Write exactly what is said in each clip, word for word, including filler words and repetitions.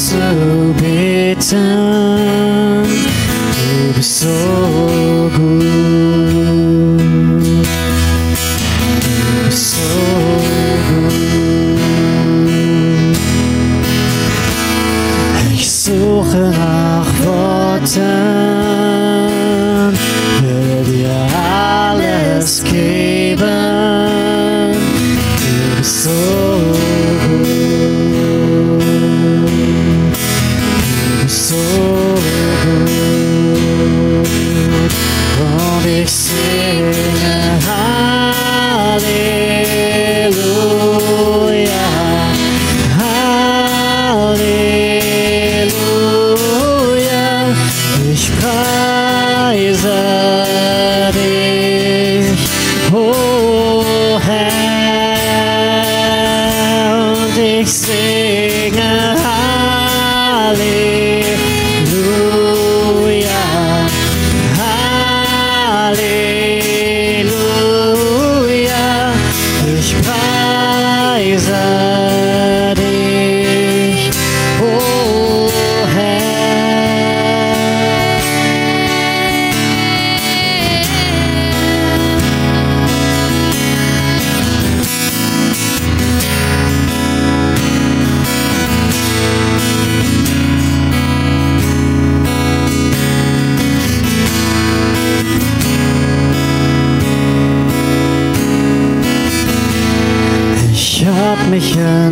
anzubeten. Du bist so gut. Du bist so gut. Ich suche nach Worten, will dir alles geben. Du bist so gut. Du bist so gut. Und ich singe Halleluja, Halleluja. Ich preise dich, o Herr, und ich singe Halleluja, Halleluja. Ich preise dich, o ich hab mich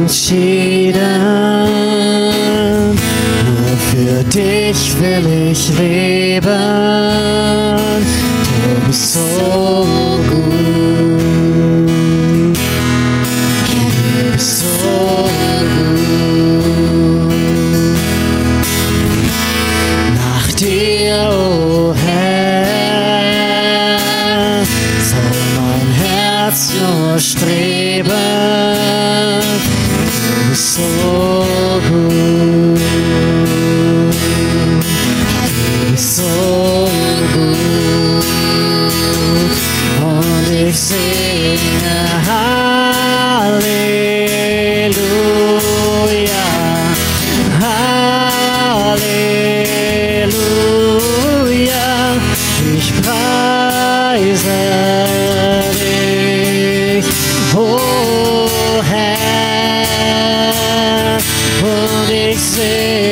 entschieden, nur für dich will ich leben. Du bist so gut. Du bist so gut. Nach dir, o Herr, soll mein Herz nur streben. Du bist so gut. Du bist so gut. Und ich singe Halleluja, Halleluja. Ich preise dich, o Herr, und ich singe